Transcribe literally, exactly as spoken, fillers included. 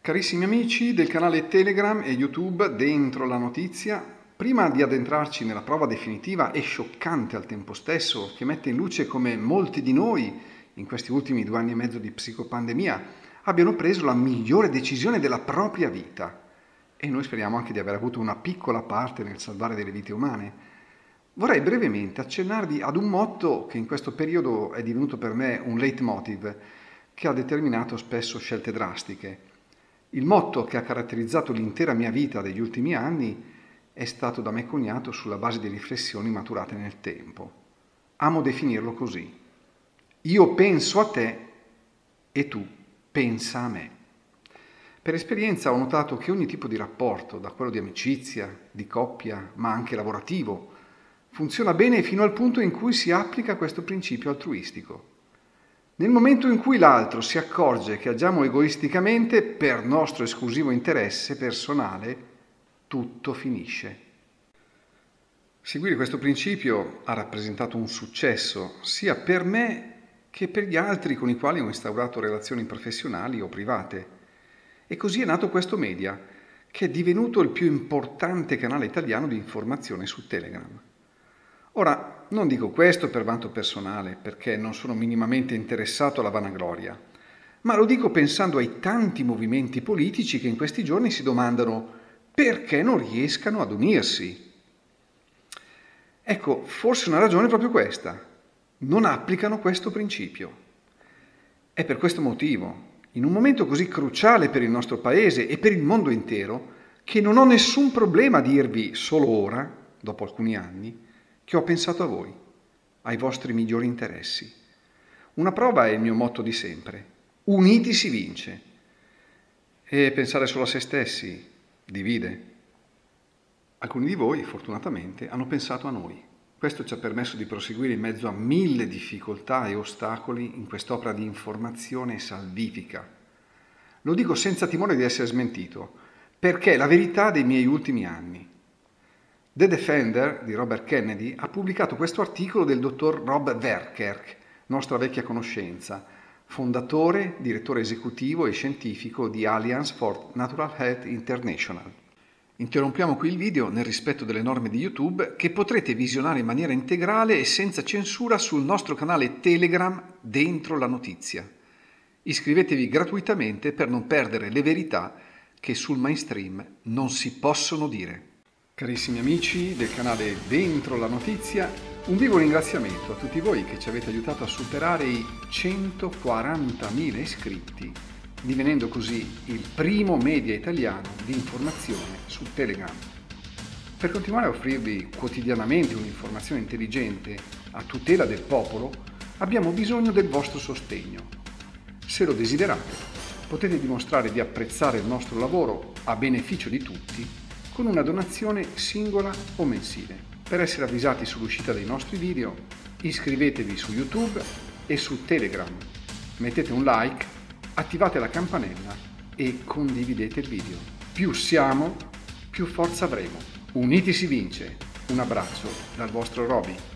Carissimi amici del canale Telegram e YouTube Dentro la Notizia, prima di addentrarci nella prova definitiva e scioccante al tempo stesso, che mette in luce come molti di noi, in questi ultimi due anni e mezzo di psicopandemia, abbiano preso la migliore decisione della propria vita, e noi speriamo anche di aver avuto una piccola parte nel salvare delle vite umane, vorrei brevemente accennarvi ad un motto che in questo periodo è divenuto per me un leitmotiv, che ha determinato spesso scelte drastiche. Il motto che ha caratterizzato l'intera mia vita degli ultimi anni è stato da me coniato sulla base di riflessioni maturate nel tempo. Amo definirlo così: io penso a te e tu pensa a me. Per esperienza ho notato che ogni tipo di rapporto, da quello di amicizia, di coppia, ma anche lavorativo, funziona bene fino al punto in cui si applica questo principio altruistico. Nel momento in cui l'altro si accorge che agiamo egoisticamente per nostro esclusivo interesse personale, tutto finisce. Seguire questo principio ha rappresentato un successo sia per me che per gli altri con i quali ho instaurato relazioni professionali o private. E così è nato questo media, che è divenuto il più importante canale italiano di informazione su Telegram. Ora, non dico questo per vanto personale, perché non sono minimamente interessato alla vanagloria, ma lo dico pensando ai tanti movimenti politici che in questi giorni si domandano perché non riescano ad unirsi. Ecco, forse una ragione è proprio questa: non applicano questo principio. È per questo motivo, in un momento così cruciale per il nostro paese e per il mondo intero, che non ho nessun problema a dirvi solo ora, dopo alcuni anni, che ho pensato a voi, ai vostri migliori interessi. Una prova è il mio motto di sempre: uniti si vince. E pensare solo a se stessi divide. Alcuni di voi, fortunatamente, hanno pensato a noi. Questo ci ha permesso di proseguire in mezzo a mille difficoltà e ostacoli in quest'opera di informazione salvifica. Lo dico senza timore di essere smentito, perché è la verità dei miei ultimi anni. The Defender di Robert Kennedy ha pubblicato questo articolo del dottor Rob Verkerk, nostra vecchia conoscenza, fondatore, direttore esecutivo e scientifico di Alliance for Natural Health International. Interrompiamo qui il video nel rispetto delle norme di YouTube, che potrete visionare in maniera integrale e senza censura sul nostro canale Telegram Dentro la Notizia. Iscrivetevi gratuitamente per non perdere le verità che sul mainstream non si possono dire. Carissimi amici del canale Dentro la Notizia, un vivo ringraziamento a tutti voi che ci avete aiutato a superare i centoquarantamila iscritti, divenendo così il primo media italiano di informazione su Telegram. Per continuare a offrirvi quotidianamente un'informazione intelligente a tutela del popolo, abbiamo bisogno del vostro sostegno. Se lo desiderate, potete dimostrare di apprezzare il nostro lavoro a beneficio di tutti con una donazione singola o mensile. Per essere avvisati sull'uscita dei nostri video, iscrivetevi su YouTube e su Telegram, mettete un like, attivate la campanella e condividete il video. Più siamo, più forza avremo. Uniti si vince. Un abbraccio dal vostro Roby.